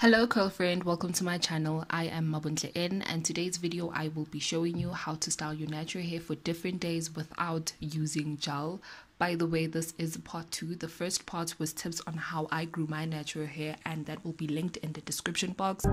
Hello girlfriend, welcome to my channel. I am Mabuntle N, and today's video I will be showing you how to style your natural hair for different days without using gel. By the way, this is part 2. The first part was tips on how I grew my natural hair, and that will be linked in the description box.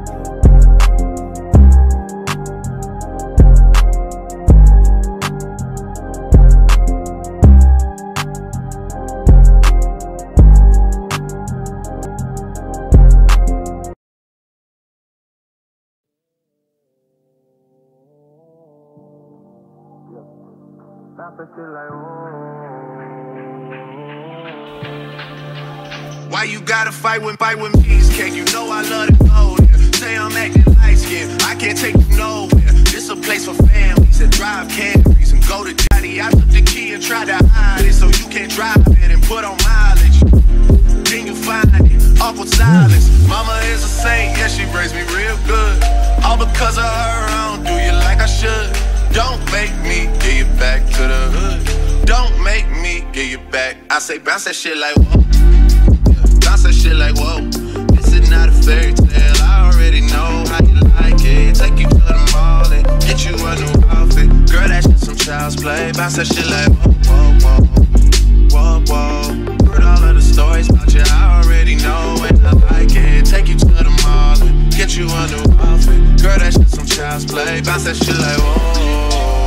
Why you gotta fight with cheesecake? You know I love to go there. Say I'm acting light skin, I can't take you nowhere. This a place for families that drive Camrys and go to Johnny. I took the key and tried to hide it so you can't drive it and put on mileage. Then you find it, awkward silence. Mama is a saint, yeah, she raised me real good. All because of her, I don't do you like I should. Don't make me get you back to the hood. Don't make me get you back. I say bounce that shit like whoa. Bounce that shit like whoa. This is not a fairy tale. I already know how you like it. Take you to the mall and get you a new outfit. Girl, that shit some child's play. Bounce that shit like whoa, whoa, whoa, whoa, whoa. Heard all of the stories about you. I already know and I like it. Take you to the mall and get you a new outfit. Girl, that shit some child's play. Bounce that shit like whoa.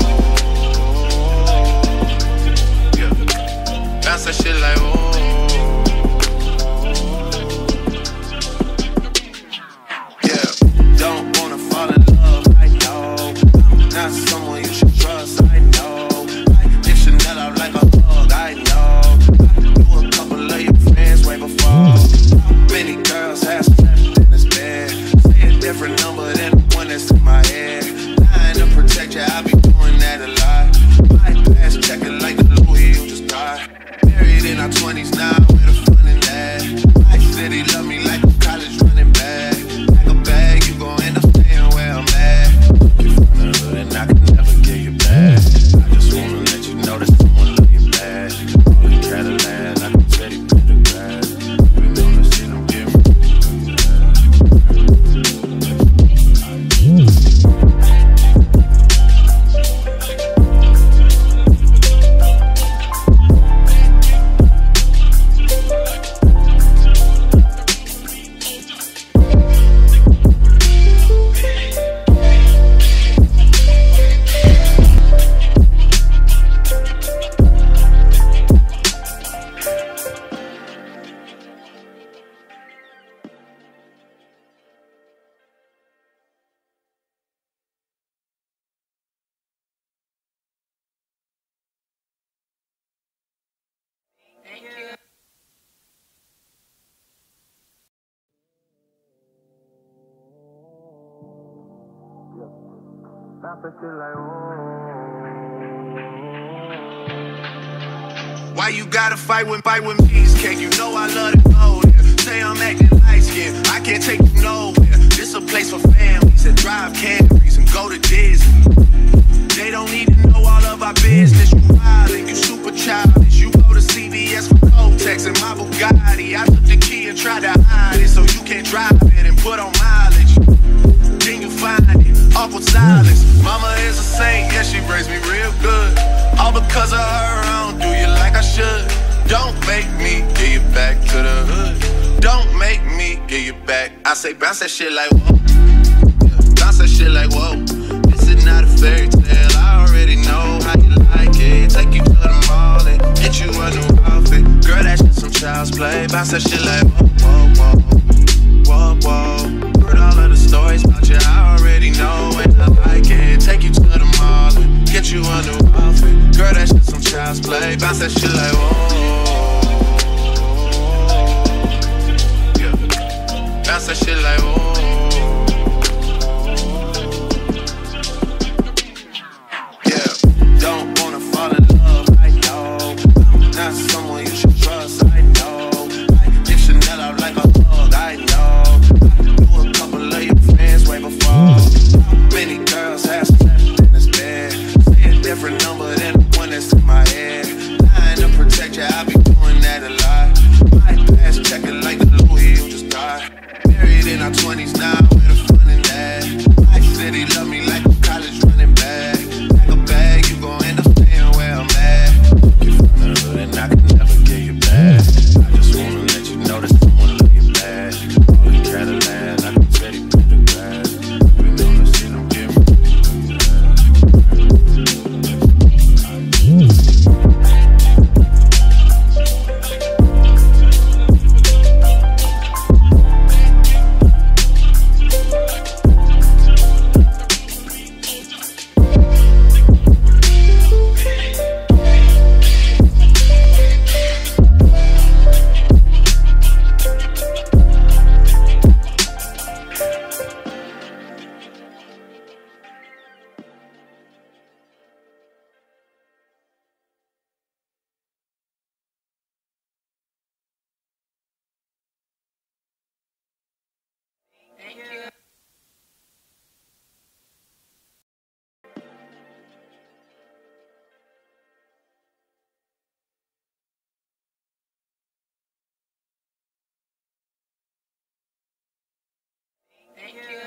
Bounce that shit like whoa. Yeah, don't wanna fall in love, I know. I'm not someone you should trust, I know. I dish Chanel out like a hug, I know. I knew a couple of your friends way before. Many girls have sex in this bed. Say a different number than the one that's in my head. Trying to protect you, I be doing that a lot. My past checking like the Louis you just died. Married in our 20s now, where the fun in that? I said he love me like a college running back. Like a bag, you gon' end up staying where I'm at. You from the hood and I can never get you back. I just wanna let you know that someone love you bad. All in Cadillac, I can tell you put the grass. We know that shit, I'm getting Why you gotta fight with cheesecake? You know I love to go there. Say I'm acting light skin, I can't take you nowhere. This a place for families that drive Camrys and go to Disney. They don't need to know all of our business. You wildin', you super childish. You go to CVS for Kotex and my Bugatti. I took the key and tried to hide it so you can't drive it and put on mileage. Then you find it, awkward silence. Mama is a saint, yeah, she raised me real good. All because of her, I don't do you like I should. Don't make me get you back to the hood. Don't make me get you back. I say bounce that shit like whoa. Bounce that shit like whoa. This is not a fairy tale. I already know how you like it. Take you to the mall and get you a new outfit. Girl, that shit some child's play. Bounce that shit like whoa, whoa, whoa, whoa. Heard all of the stories about you. I already know and I like it. Take you to the mall and get you a new outfit. Girl, that shit some child's play. Bounce that shit like whoa. Yeah. Bounce that shit like whoa. Yeah. Don't wanna fall in love, I know. I'm not someone you should trust, I know. I dish Chanel out like a hug, I know. I knew a couple of your friends way before. Many girls have sex in this bed. Say a different number than the one that's in my head. Trying to protect you, I be doing that a lot. My past checking like the Louis you just died. Married in our 20s now, where the fun in that? I said he love me like a college running back. Pack a bag, you gon' end up staying where I'm at. You from the hood and I can never get you back. I just wanna let you know that someone love you bad. All the Cadillac, I can tell you put the grass. We know the shit I'm giving. Thank you.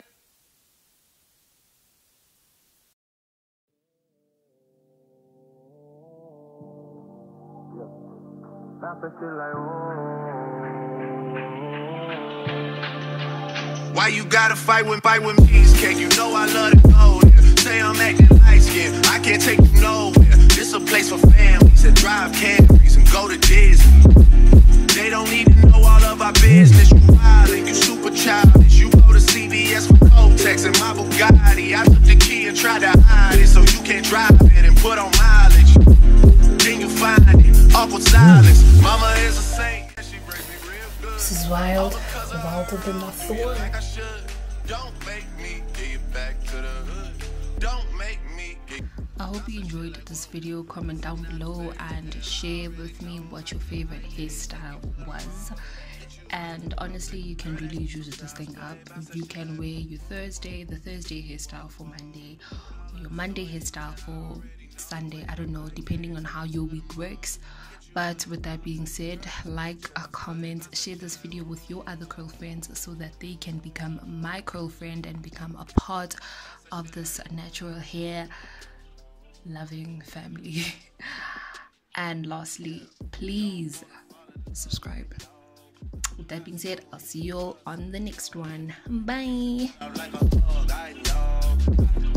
Why you gotta fight with cheesecake? You know I love to go there. Say I'm acting light skin, I can't take you nowhere. This a place for families that drive Camrys and go to Disney. They don't need to know all of our business. You wild and you super childish. You go to CVS for Kotex and my Bugatti. I took the key and tried to hide it so you can't drive it and put on mileage. Then you find it, awkward silence. Mama is a saint. She brings me real good. This is wild. Wilder than I thought. Like I should. Don't make me get you back to the hood. Don't make me get. I hope you enjoyed this video. Comment down below and share with me what your favorite hairstyle was. And honestly, you can really use this thing up. You can wear your the Thursday hairstyle for Monday, or your Monday hairstyle for Sunday. I don't know, depending on how your week works. But with that being said, like, comment, share this video with your other curl friends so that they can become my curl friend and become a part of this natural hair loving family. And lastly, please subscribe. With that being said, I'll see you all on the next one. Bye.